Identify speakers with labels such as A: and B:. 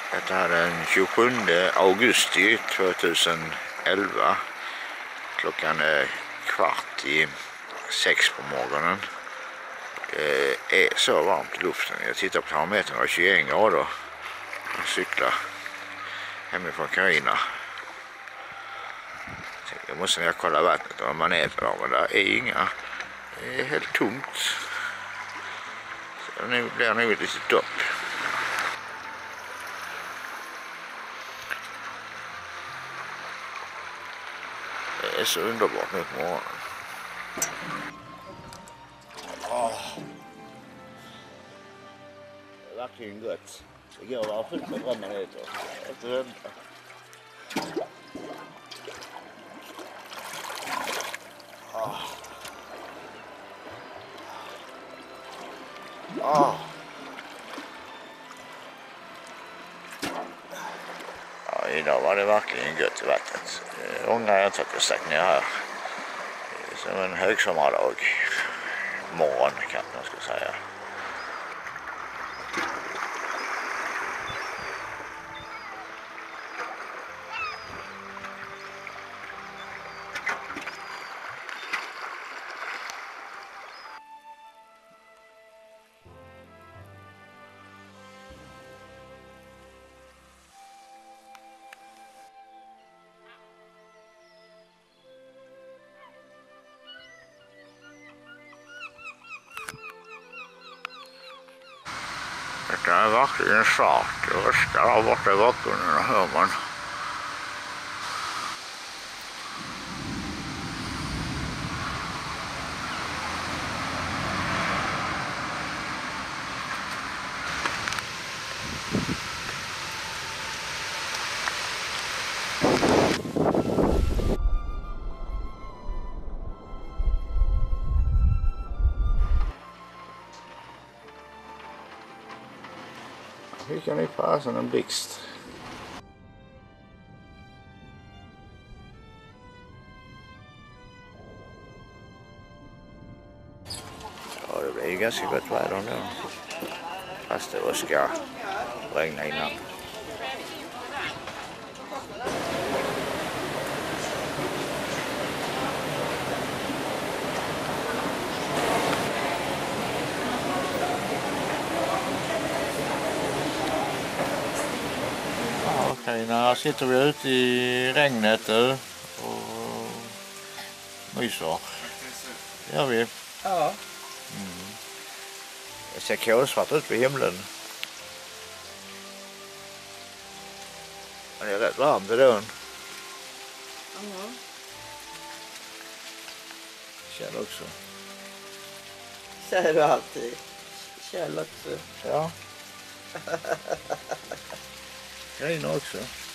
A: Det är den 27 augusti 2011. Klockan är 5:15 på morgonen. Det är så varmt i luften. Jag tittar på termometern och 21 grader. Jag cyklar hemifrån Carina. Jag måste ner och kolla vattnet om man äter dem, men det är inga. Det är helt tomt. Så nu blir nog ett litet dopp. Det är så underbart nu på morgonen. Det är verkligen gott. Det går att vara fullt med 3 minuter. Efter vänta. Ja, idag var det verkligen gött i vattnet. Jag ångrar inte att jag stack ner här. Det är som en högsommardag. Morgon kan man ska säga. Det är verkligen svart. Det röskar där borta i bakgrunden, hör man. Hur kan ni fasen en blixt? Ja, det blir ju ganska gott väder nu. Fast det ska regna innan. Här sitter vi ute i regnet och myser. Det gör vi.
B: Ja.
A: Det ser kolsvart ut på himlen. Men det är rätt varmt idag. Kjell också.
B: Säger du alltid. Kjell också.
A: Ja. Carina också.